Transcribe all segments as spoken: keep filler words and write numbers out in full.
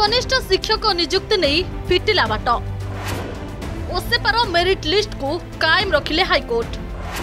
कनिष्ठ शिक्षक नियुक्ति नहीं फिटिला बाट। ओसेपार मेरिट लिस्ट को कायम रखिले हाईकोर्ट।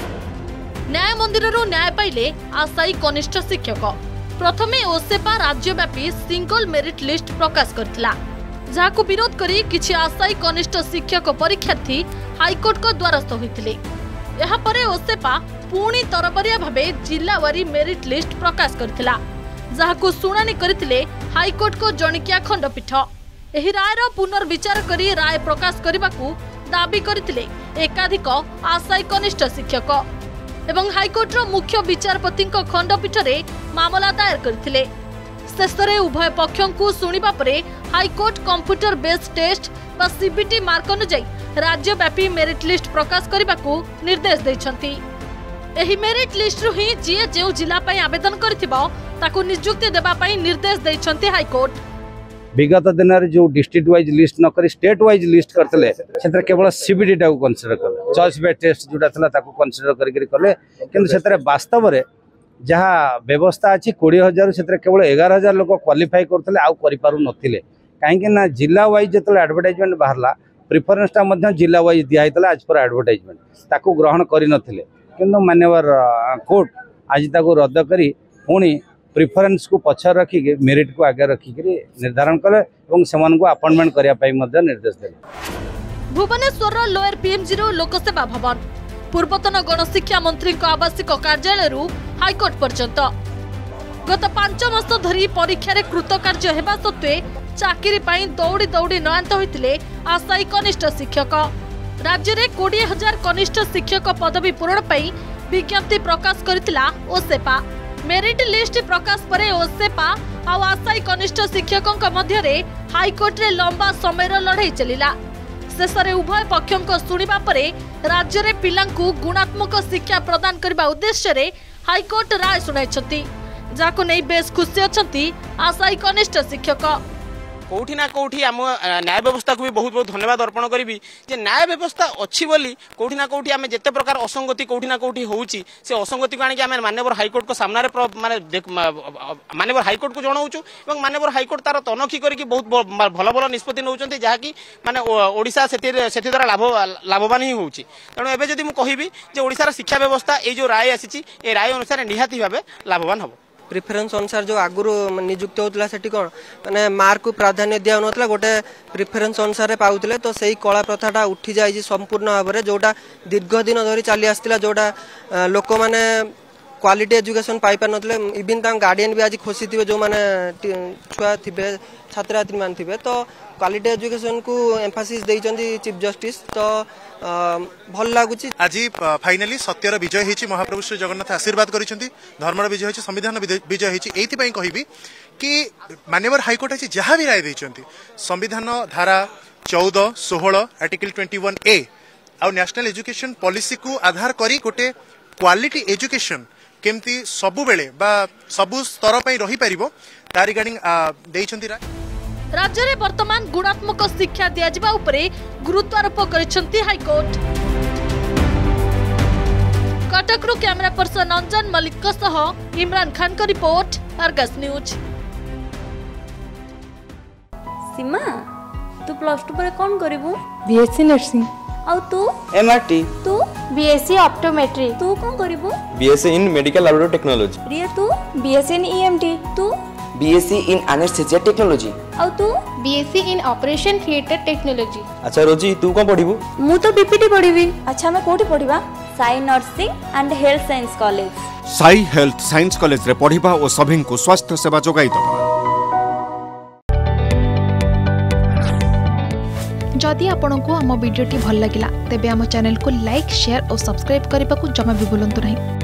न्याय मंदिर न्याय पाइले आशायी कनिष्ठ शिक्षक। प्रथमे ओसेपा राज्यव्यापी सिंगल मेरिट लिस्ट प्रकाश करथिला, जाहाको विरोध करी किछि आशायी कनिष्ठ शिक्षक परीक्षार्थी हाईकोर्ट को द्वारस्थ होइथिले। एहा परे ओसेपा पुणी तरबरिया भाबे जिल्लावारी मेरिट लिस्ट प्रकाश करथिला, जाहाको शुणानी करथिले हाईकोर्ट को जणिकिया खंडपीठ। एही रायर पुनर्विचार करी राय प्रकाश करबाकू दाबी करथिले एकाधिक आशायी कनिष्ठ शिक्षक एवं हाईकोर्टर मुख्य विचारपति खंडपीठ रे मामला दायर करथिले। शेषरे उभय पक्षों को सुनिबा परे हाईकोर्ट कंप्यूटर बेस्ड टेस्ट व सीबीटी मार्क अनुଯାयी राज्यव्यापी मेरिट लिस्ट प्रकाश करबाकू निर्देश दैछंती। एही मेरिट लिस्ट रु ही जे जे जिला पई आवेदन करथिबो ताकू नियुक्ति देबा पई निर्देश दैछंती हाईकोर्ट। विगत दिन में जो डिस्ट्रिक्ट वाइज लिस्ट न करी स्टेट वाइज लिस्ट करते से केवल सीबीडी टाक कनसीडर कले, चॉइस बाय टेस्ट जोटा था ताको कनसीडर करके कले, किंतु से वास्तव में जहाँ व्यवस्था अच्छी कोड़े हजार से केवल एगार हजार लोक क्वालिफाई करते आउ करूँ नथिले। कहीं जिला वाइज जो एडवर्टाइजमेंट बाहरला प्रिफरेन्सटा जिला वाइज दिखाई आज पर एडवर्टाइजमेंट ताको ग्रहण कर नथिले, किंतु माननीय कोर्ट आज ताको रद्द करी पुणी प्रिफरेन्स को पछर रखिक मेरिट को आगे रखिक निर्धारण कले और से अपॉइंटमेंट करने निर्देश देले। भुवनेश्वर लोअर पीएमजी लोकसेवा भवन पूर्वतन गणशिक्षा मंत्री आवासिक कार्यालय हाईकोर्ट पर्यंत गत पांच मास धरी परीक्षा कृतकार्य हेबा सत्वे चाकरी पाई दौड़ी दौड़ी नयांत होइतिले आशायी कनिष्ठ शिक्षक। राज्य में कोड़े हजार कनिष्ठ शिक्षक पदवी पूरण पाई विज्ञप्ति प्रकाश करथिला ओसेपा। मेरिट लिस्ट प्रकाश परे ओसेपा और आशायी कनिष्ठ शिक्षकों मध्य रे हाईकोर्ट रे लंबा समय लड़ाई चलिला। शेषरे उभय पक्षों को सुनिबा परे राज्य रे पिलांकु गुणात्मक शिक्षा प्रदान करबा उद्देश्य रे हाईकोर्ट राय सुनाइछंती, जाको नै बेस खुशी अछंती आशायी कनिष्ठ शिक्षक। कौटी ना कौटी आम न्याय व्यवस्था को भी बहुत बहुत धन्यवाद अर्पण करी जे न्याय व्यवस्था अच्छी बोली कौटी ना कौटी आम जिते प्रकार असंगति कौटी ना कौटी होउची से असंगति को आनिक आम माननीय हाईकोर्ट को सामने माने माननीय हाईकोर्ट को जनाऊचु और माननीय हाईकोर्ट तार तनखी करके बहुत भल भल निष्पत्ति नौचंती जहाँकि माने ओडिशा से द्वारा लाभ लाभवान ही होउची। तेणु एबे जदि मु कहिबी जे ओडिशार शिक्षा व्यवस्था ए जो राय आसीची ए राय अनुसार निहाती भाबे लाभवान हबो। प्रिफरेन्स अनुसार जो आगुरी नियुक्ति होता से कौन मैंने मार्क को प्राधान्य दिया ना गोटे प्रिफरेन्स अनुसार पाऊले, तो सही कला प्रथाटा उठी जाए संपूर्ण भाव में जोटा दीर्घ दिन धरी चली आसला जोटा लोक मैंने क्वालिटी एजुकेशन पाई पार नथिले। इवन तक गार्डियन भी आज खुशी थे जो मैंने छुआ थे छात्र छात्री मान थे, तो क्वालिटी एजुकेशन को एम्फासिस देइचंदी चीफ जस्टिस, तो भल लगुच। आज फाइनाली सत्यर विजय होती, महाप्रभु श्री जगन्नाथ आशीर्वाद करिसेंती, धर्मर विजय होती, संविधान विजय होती। एइथिपाई कहिबी कि माननीय हाईकोर्ट आज जहाँ भी राय देइचंती संविधान धारा चौदह सोलह आर्टिकल ट्वेंटी वन ए आउ नेशनल एजुकेशन पॉलिसी को आधार करी गोटे क्वालिटी एजुकेशन केमती सबु बेले बा सबु स्तर पई रही परिबो ता रिगार्डिंग देइचंती राय। राज्य में वर्तमान गुणात्मक शिक्षा दिया जिबा उपरे गुरुत्वारोप करिसेंती हाईकोर्ट। कटकरू कैमरा पर्सन अंजन मलिक सह इमरान खान का रिपोर्ट, अर्गस न्यूज। सीमा तू प्लस टू पर कौन करिवु? BSc nursing. और तू? एमआरटी। तू? BSc optometry. तू कौन करिवु? BSc in medical laboratory technology. Riya तू? BSc in EMT. तू? BSc in anaesthesia technology. और तू? BSc in operation theatre technology. अच्छा रोजी तू कौन पढ़िबु? मु तो बीपीटी पढ़िबी। अच्छा मैं कोठी पढ़िबा? Sai nursing and health science college. Sai health science college रे पढ़िबा और सभी को स्वास्थ्य सेवा जोगाई दबा। जदि आपंक आम भिडी भल लगा तेब आम चैनल को लाइक शेयर और सब्सक्राइब करने को जमा भी भूलु नहीं।